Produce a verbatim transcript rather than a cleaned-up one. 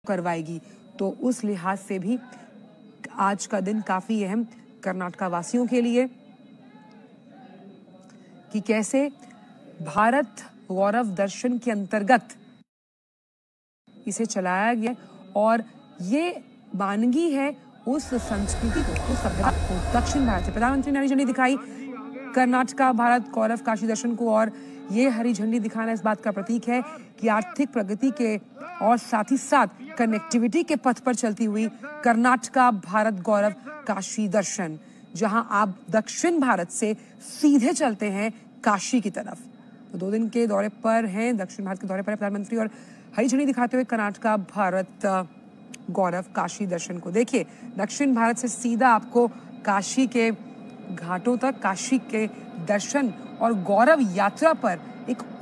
करवाएगी। तो उस लिहाज से भी आज का दिन काफी अहम कर्नाटक वासियों के लिए कि कैसे भारत गौरव दर्शन के अंतर्गत इसे चलाया गया और ये वानगी है उस संस्कृति को, उस सभ्यता को दक्षिण भारत से। प्रधानमंत्री ने हरी झंडी दिखाई कर्नाटक भारत गौरव काशी दर्शन को और ये हरी झंडी दिखाना इस बात का प्रतीक है कि आर्थिक प्रगति के और साथ ही साथ कनेक्टिविटी के पथ पर चलती हुई कर्नाटक भारत गौरव काशी दर्शन, जहां आप दक्षिण भारत से सीधे चलते हैं काशी की तरफ। तो दो दिन के दौरे पर हैं, दक्षिण भारत के दौरे पर है प्रधानमंत्री और हरी झंडी दिखाते हुए कर्नाटक भारत गौरव काशी दर्शन को। देखिए, दक्षिण भारत से सीधा आपको काशी के घाटों तक, काशी के दर्शन और गौरव यात्रा पर एक